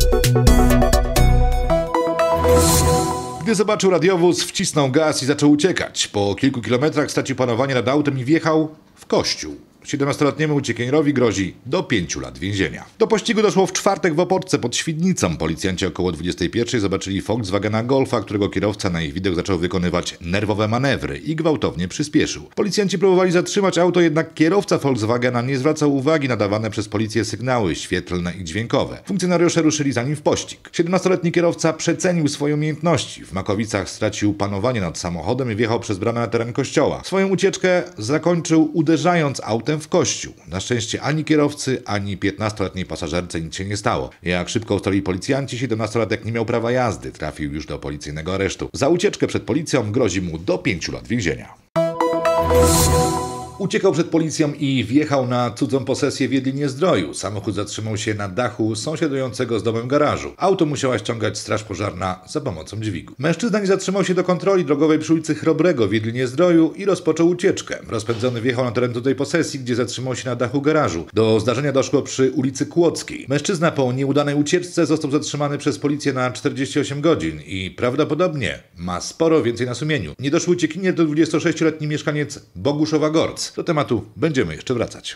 Gdy zobaczył radiowóz, wcisnął gaz i zaczął uciekać. Po kilku kilometrach stracił panowanie nad autem i wjechał w kościół. 17-letniemu uciekinierowi grozi do 5 lat więzienia. Do pościgu doszło w czwartek w Opolce pod Świdnicą. Policjanci około 21 zobaczyli Volkswagena Golfa, którego kierowca na ich widok zaczął wykonywać nerwowe manewry i gwałtownie przyspieszył. Policjanci próbowali zatrzymać auto, jednak kierowca Volkswagena nie zwracał uwagi na dawane przez policję sygnały świetlne i dźwiękowe. Funkcjonariusze ruszyli za nim w pościg. 17-letni kierowca przecenił swoje umiejętności. W Makowicach stracił panowanie nad samochodem i wjechał przez bramę na teren kościoła. Swoją ucieczkę zakończył uderzając autem w kościół. Na szczęście ani kierowcy, ani 15-letniej pasażerce nic się nie stało. Jak szybko ustalili policjanci, 17-latek nie miał prawa jazdy. Trafił już do policyjnego aresztu. Za ucieczkę przed policją grozi mu do 5 lat więzienia. Uciekał przed policją i wjechał na cudzą posesję w Jedlinie-Zdroju. Samochód zatrzymał się na dachu sąsiadującego z domem garażu. Auto musiała ściągać straż pożarna za pomocą dźwigu. Mężczyzna nie zatrzymał się do kontroli drogowej przy ulicy Chrobrego w Jedlinie-Zdroju i rozpoczął ucieczkę. Rozpędzony wjechał na teren cudzej posesji, gdzie zatrzymał się na dachu garażu. Do zdarzenia doszło przy ulicy Kłodzkiej. Mężczyzna po nieudanej ucieczce został zatrzymany przez policję na 48 godzin i prawdopodobnie ma sporo więcej na sumieniu. Niedoszły uciekinier to 26-letni mieszkaniec Boguszowa-Gorc. Do tematu będziemy jeszcze wracać.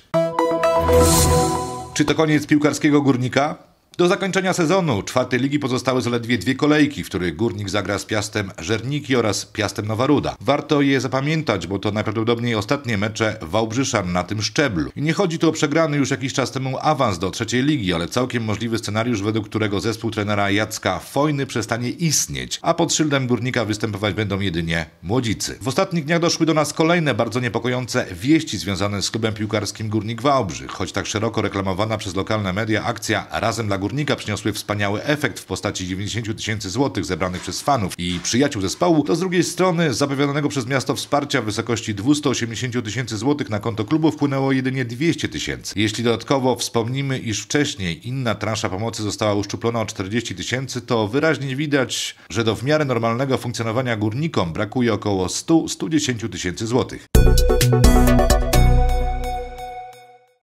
Czy to koniec piłkarskiego Górnika? Do zakończenia sezonu czwartej ligi pozostały zaledwie 2 kolejki, w których Górnik zagra z Piastem Żerniki oraz Piastem Nowa Ruda. Warto je zapamiętać, bo to najprawdopodobniej ostatnie mecze Wałbrzyszan na tym szczeblu. I nie chodzi tu o przegrany już jakiś czas temu awans do trzeciej ligi, ale całkiem możliwy scenariusz, według którego zespół trenera Jacka Fojny przestanie istnieć, a pod szyldem Górnika występować będą jedynie młodzicy. W ostatnich dniach doszły do nas kolejne bardzo niepokojące wieści związane z klubem piłkarskim Górnik Wałbrzych. Choć tak szeroko reklamowana przez lokalne media akcja Razem dla Górnika przyniosły wspaniały efekt w postaci 90 000 złotych zebranych przez fanów i przyjaciół zespołu, to z drugiej strony z zapowiadanego przez miasto wsparcia w wysokości 280 000 złotych na konto klubu wpłynęło jedynie 200 000. Jeśli dodatkowo wspomnimy, iż wcześniej inna transza pomocy została uszczuplona o 40 000, to wyraźnie widać, że do w miarę normalnego funkcjonowania górnikom brakuje około 100-110 000 złotych.